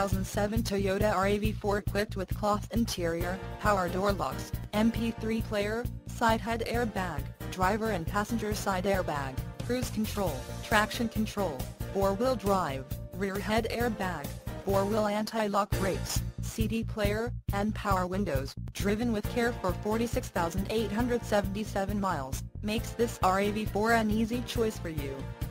2007 Toyota RAV4 equipped with cloth interior, power door locks, MP3 player, side head airbag, driver and passenger side airbag, cruise control, traction control, 4-wheel drive, rear head airbag, 4-wheel anti-lock brakes, CD player, and power windows. Driven with care for 46,877 miles, makes this RAV4 an easy choice for you.